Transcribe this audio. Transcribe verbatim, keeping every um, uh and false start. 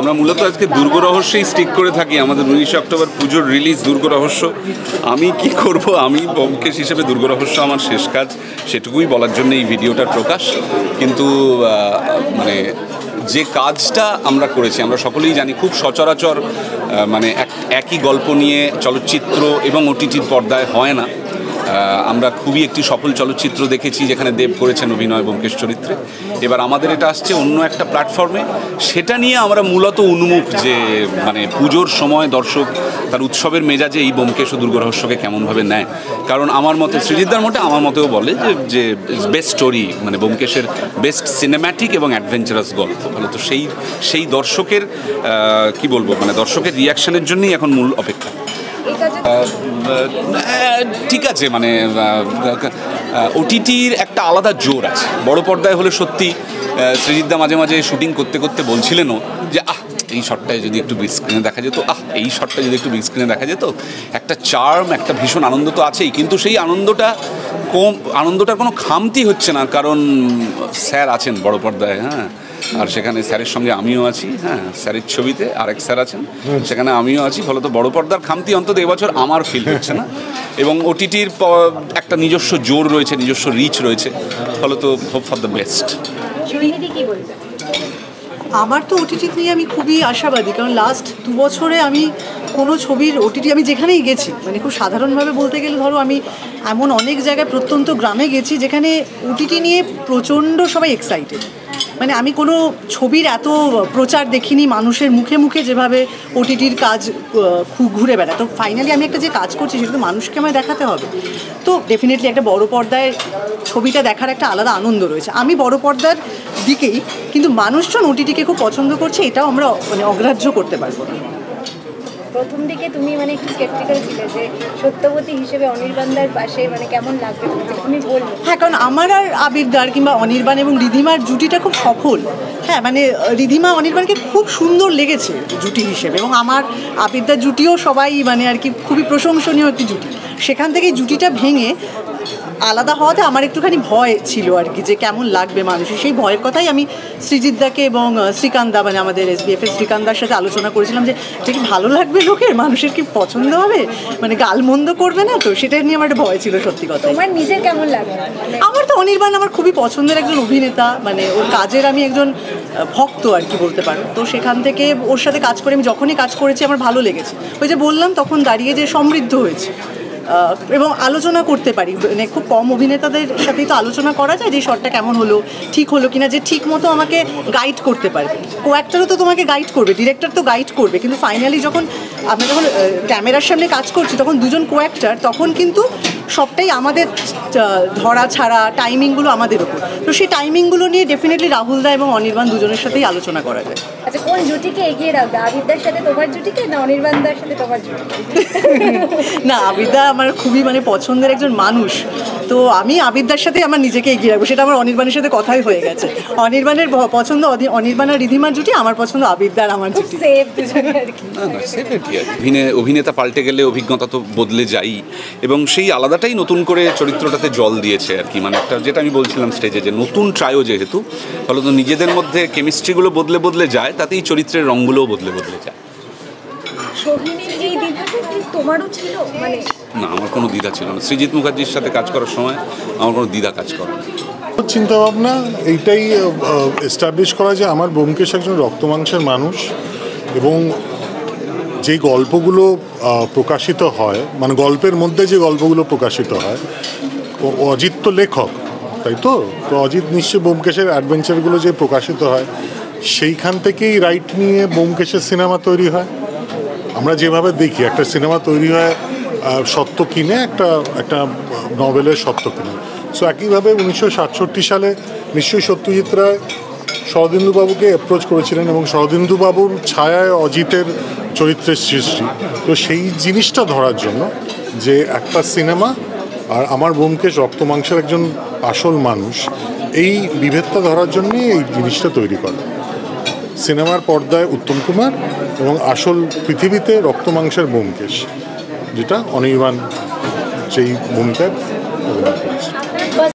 আমরা মূলত আজকে দুর্গ রহস্যই স্টিক করে থাকি। আমাদের উনিশে অক্টোবর পুজোর রিলিজ দুর্গ রহস্য। আমি কি করব, আমি ব্যোমকেশ হিসেবে দুর্গ রহস্য আমার শেষ কাজ, সেটুকুই বলার জন্য এই ভিডিওটার প্রকাশ। কিন্তু মানে যে কাজটা আমরা করেছি, আমরা সকলেই জানি খুব সচরাচর মানে এক একই গল্প নিয়ে চলচ্চিত্র এবং ওটিটির পর্দায় হয় না। আমরা খুবই একটি সফল চলচ্চিত্র দেখেছি যেখানে দেব করেছেন অভিনয় ব্যোমকেশ চরিত্রে। এবার আমাদের এটা আসছে অন্য একটা প্ল্যাটফর্মে, সেটা নিয়ে আমরা মূলত উন্মুখ যে মানে পুজোর সময় দর্শক তার উৎসবের মেজাজে এই ব্যোমকেশ ও দুর্গ রহস্যকে কেমনভাবে নেয়। কারণ আমার মতে, সৃজিতদার মতে, আমার মতেও বলে যে যে বেস্ট স্টোরি মানে ব্যোমকেশের বেস্ট সিনেম্যাটিক এবং অ্যাডভেঞ্চারাস গল্প। ফলে তো সেই সেই দর্শকের কি বলবো মানে দর্শকের রিয়াকশনের জন্যই এখন মূল অপেক্ষা। ঠিক আছে, মানে ওটিটির একটা আলাদা জোর আছে। বড় পর্দায় হলে সত্যি সৃজিতদা মাঝে মাঝে শুটিং করতে করতে বলছিলেনও যে আহ এই শটটায় যদি একটু বিগ স্ক্রিনে দেখা যেত, আহ এই শটটা যদি একটু বিগ স্ক্রিনে দেখা যেত, একটা চার্ম, একটা ভীষণ আনন্দ তো আছেই, কিন্তু সেই আনন্দটা কম, আনন্দটার কোনো খামতি হচ্ছে না, কারণ স্যার আছেন বড় পর্দায়। হ্যাঁ, আর সেখানে স্যারের সঙ্গে আমিও আছি। হ্যাঁ, স্যারের ছবিতে আরেক স্যার আছেন, সেখানে আমিও আছি। ফলত বড় পর্দার খামতি অন্তত এবছর আমার ফিল হচ্ছে না। এবং ওটিটির একটা নিজস্ব জোর রয়েছে, নিজস্ব রিচ রয়েছে। ফলত হোপ ফর দ্য বেস্ট। আমার তো ওটিটি নিয়ে আমি খুবই আশাবাদী, কারণ লাস্ট দু বছরে আমি কোনো ছবির ওটিটি আমি যেখানেই গেছি, মানে খুব সাধারণভাবে বলতে গেলে ধরো আমি এমন অনেক জায়গায় প্রত্যন্ত গ্রামে গেছি যেখানে ওটিটি নিয়ে প্রচণ্ড সবাই এক্সাইটেড। মানে আমি কোনো ছবির এত প্রচার দেখিনি মানুষের মুখে মুখে যেভাবে ওটিটির কাজ ঘুরে বেড়ায়। তো ফাইনালি আমি একটা যে কাজ করছি সেটা তো মানুষকে আমায় দেখাতে হবে। তো ডেফিনেটলি একটা বড় পর্দায় ছবিটা দেখার একটা আলাদা আনন্দ রয়েছে। আমি বড় পর্দার দিকেই, কিন্তু মানুষজন ওটিটিকে খুব পছন্দ করছে, এটাও আমরা মানে অগ্রাহ্য করতে পারবো না। প্রথম দিকে তুমি মানে একটু স্কেপটিক্যাল ছিলে যে সত্যবতী হিসেবে অনির্বাণদার পাশে মানে কেমন লাগবে তুমি বলবে? হ্যাঁ, কারণ আমার আর আবিরদার কিংবা অনির্বাণ এবং রিধিমার জুটিটা খুব সফল। হ্যাঁ, মানে রিধিমা অনির্বাণকে খুব সুন্দর লেগেছে জুটি হিসেবে, এবং আমার আবিরদার জুটিও সবাই মানে আর কি খুবই প্রশংসনীয় একটি জুটি। সেখান থেকে জুটিটা ভেঙে আলাদা হওয়াতে আমার একটুখানি ভয় ছিল আর কি, যে কেমন লাগবে মানুষের। সেই ভয়ের কথাই আমি সৃজিতদাকে এবং শ্রীকান্তদা মানে আমাদের এসবিএফের শ্রীকান্তদার সাথে আলোচনা করেছিলাম যে এটা কি ভালো লাগবে লোকের, মানুষের কি পছন্দ হবে, মানে গালমন্দ করবে না তো, সেটা নিয়ে আমার একটা ভয় ছিল সত্যি কথা। তোমার নিজের কেমন লাগে? আমার তো অনির্বাণ আমার খুবই পছন্দের একজন অভিনেতা, মানে ওর কাজের আমি একজন ভক্ত আর কি বলতে পারো। তো সেখান থেকে ওর সাথে কাজ করে আমি যখনই কাজ করেছি আমার ভালো লেগেছে। ওই যে বললাম তখন দাঁড়িয়ে যে সমৃদ্ধ হয়েছে এবং আলোচনা করতে পারি। মানে খুব কম অভিনেতাদের সাথেই তো আলোচনা করা যায় যে শটটা কেমন হলো, ঠিক হলো কিনা, যে ঠিক মতো আমাকে গাইড করতে পারবে। কো অ্যাক্টরও তো তোমাকে গাইড করবে, ডিরেক্টর তো গাইড করবে, কিন্তু ফাইনালি যখন আমরা যখন ক্যামেরার সামনে কাজ করছি তখন দুজন কো অ্যাক্টর, তখন কিন্তু সবটাই আমাদের ধরা ছাড়া টাইমিংগুলো আমাদের ওপর। তো সেই টাইমিংগুলো নিয়ে ডেফিনেটলি রাহুলদা এবং অনির্বাণ দুজনের সাথেই আলোচনা করা যায়। আচ্ছা, কোন জুটিকে এগিয়ে রাখবে, আবিরদার সাথে তোমার জুটিকে না অনির্বাণদার সাথে তোমার জুটিকে? না, আবিরদা আমার খুবই মানে পছন্দের একজন মানুষ, তো আমি আবিরদার সাথে আমার নিজেকে এগিয়ে রাখবো। সেটা আমার অনির্বাণের সাথে কথাই হয়ে গেছে। অনির্বাণের পছন্দ অনির্বাণ আর রিধিমার জুটি, আমার পছন্দ আবিরদার আমার জুটি। অভিনেতা পাল্টে গেলে অভিজ্ঞতা তো বদলে যাই, এবং সেই আলাদাটাই নতুন করে চরিত্রটাতে জল দিয়েছে আর কি। মানে একটা যেটা আমি বলছিলাম স্টেজে, যে নতুন ট্রায়ও যেহেতু, ফলে তো নিজেদের মধ্যে কেমিস্ট্রিগুলো বদলে বদলে যায়, তাতেই চরিত্রের রঙগুলোও বদলে বদলে যায়। না, আমার কোনো দ্বিধা ছিল না। সৃজিত মুখার্জির সাথে কাজ করার সময় আমার কোনো দ্বিধা কাজ করে না। চিন্তাভাবনা এইটাই এস্টাবলিশ করা যে আমার ব্যোমকেশ একজন রক্তমাংসের মানুষ, এবং যে গল্পগুলো প্রকাশিত হয়, মানে গল্পের মধ্যে যে গল্পগুলো প্রকাশিত হয়, অজিত তো লেখক, তাই তো তো অজিত নিশ্চয়ই ব্যোমকেশের অ্যাডভেঞ্চারগুলো যে প্রকাশিত হয় সেইখান থেকেই রাইট নিয়ে ব্যোমকেশের সিনেমা তৈরি হয়। আমরা যেভাবে দেখি একটা সিনেমা তৈরি হয় সত্য কিনে, একটা একটা নভেলের সত্য কিনে। সো একইভাবে উনিশশো সাতষট্টি সালে নিশ্চয়ই সত্যজিৎ রায় শরদিন্দুবাবুকে অ্যাপ্রোচ করেছিলেন, এবং শরদিন্দুবাবুর ছায়ায় অজিতের চরিত্রের সৃষ্টি। তো সেই জিনিসটা ধরার জন্য যে একটা সিনেমা আর আমার ব্যোমকেশ রক্তমাংসের একজন আসল মানুষ, এই বিভেদটা ধরার জন্যই এই জিনিসটা তৈরি করে। সিনেমার পর্দায় উত্তম কুমার এবং আসল পৃথিবীতে রক্তমাংসের ব্যোমকেশ, যেটা অনির্বাণ যেই ভূমিকায় অভিনয় করেছে।